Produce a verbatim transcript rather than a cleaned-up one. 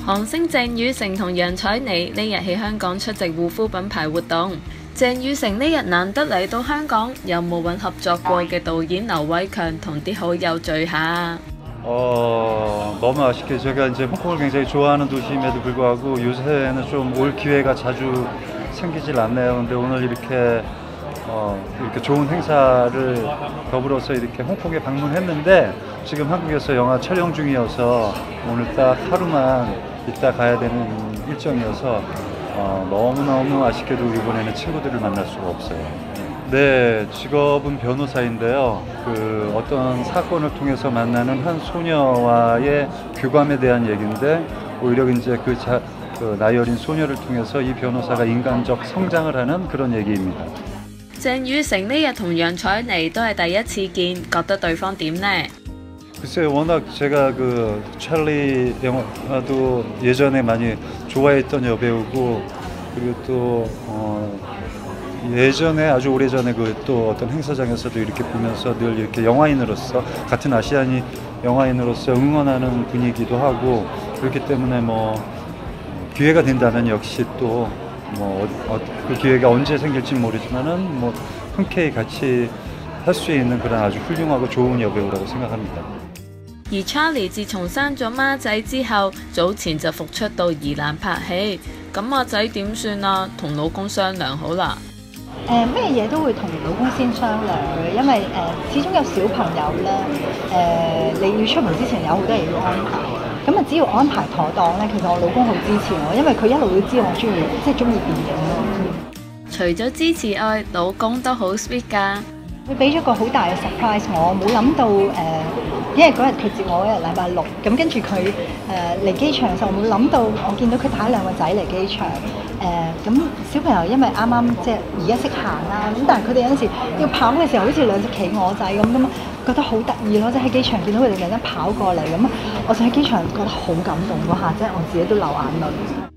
韓星鄭雨盛同楊采妮呢日喺香港出席護膚品牌活動。鄭雨盛呢日難得嚟到香港，有冇揾合作過嘅導演劉偉強同啲好友聚下？ 어, 너무 아쉽게 제가 이제 홍콩을 굉장히 좋아하는 도시임에도 불구하고 요새는 좀 올 기회가 자주 생기질 않네요. 근데 오늘 이렇게 어, 이렇게 좋은 행사를 더불어서 이렇게 홍콩에 방문했는데 지금 한국에서 영화 촬영 중이어서 오늘 딱 하루만 있다 가야 되는 일정이어서 어, 너무너무 아쉽게도 이번에는 친구들을 만날 수가 없어요. 네, 직업은 변호사인데요. 그 어떤 사건을 통해서 만나는 한 소녀와의 교감에 대한 얘기인데 오히려 이제 그, 자, 그 나이 어린 소녀를 통해서 이 변호사가 인간적 성장을 하는 그런 얘기입니다. 鄭雨盛呢日同楊采妮都係第一次見，覺得對方點呢？ 글쎄요, 워낙 제가 그 찰리 영화도 예전에 많이 좋아했던 여배우고 그리고 또 어, 예전에 아주 오래전에 그 또 어떤 행사장에서도 이렇게 보면서 늘 이렇게 영화인으로서 같은 아시아니 영화인으로서 응원하는 분이기도 하고 그렇기 때문에 뭐 기회가 된다면 역시 또 뭐 그 기회가 언제 생길지 모르지만은 뭐 흔쾌히 같이 할 수 있는 그런 아주 훌륭하고 좋은 여배우라고 생각합니다. 而 Charlie 自從生咗孖仔之後，早前就復出到宜蘭拍戲。咁阿仔點算啊？同老公商量好啦。 誒咩嘢都會同老公先商量嘅，因為誒、呃、始終有小朋友咧，誒、呃、你要出門之前有好多嘢要安排。咁啊，只要安排妥當咧，其實我老公好支持我，因為佢一路都知我中意，即係中意電影咯。 除咗支持愛，老公都好 sweet 㗎。 佢俾咗個好大嘅 surprise 我，冇諗到誒、呃，因為嗰日佢接我嗰日禮拜六，咁跟住佢誒嚟機場嘅時候，冇諗到我見到佢帶兩個仔嚟機場。誒咁、呃、小朋友因為啱啱即係而家識行啦，咁但係佢哋有陣時要跑嘅時候，好似兩隻企鵝仔咁咁，覺得好得意咯！即係喺機場見到佢哋突然間跑過嚟咁，我就喺機場覺得好感動嗰下，即係我自己都流眼淚。